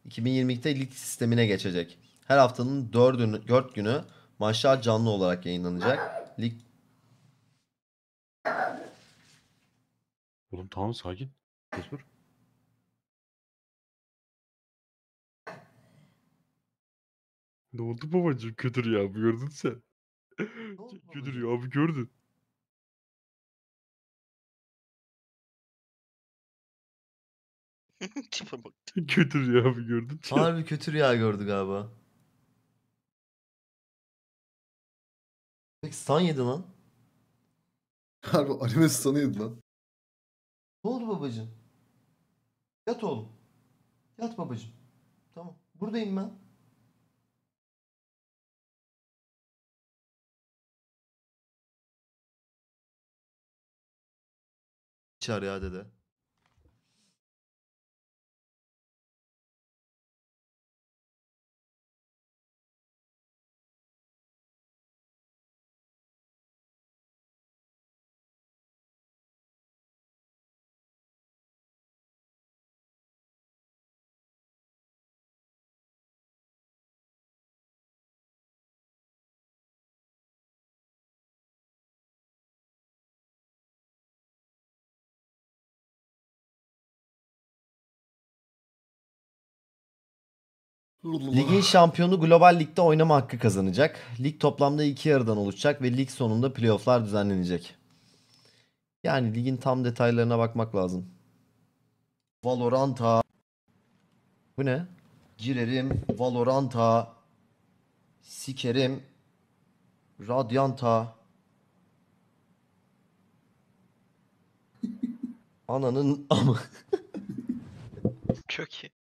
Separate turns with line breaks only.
2022'de lig sistemine geçecek. Her haftanın 4 günü maçlar canlı olarak yayınlanacak. Lig
Oğlum tamam sakin. Dur. Ne oldu babacığım? Kötü ya abi gördün sen.
oldu
Kötü
babacığım?
ya abi gördün.
Tipe bak.
Kötü ya abi gördün sen.
Harbi kötü rüya gördü galiba. Peki stun yedi lan.
Harbi anime sanıyordun lan.
Ne oldu babacığım? Yat oğlum. Yat babacığım. Tamam. Buradayım ben. Çağır ya dede. Ligin şampiyonu Global Lig'de oynama hakkı kazanacak. Lig toplamda 2 yarıdan oluşacak ve lig sonunda playofflar düzenlenecek. Yani ligin tam detaylarına bakmak lazım. Valorant'a. Bu ne? Girerim Valorant'a. Sikerim Radiant'a. Ananın amı.
Çok iyi.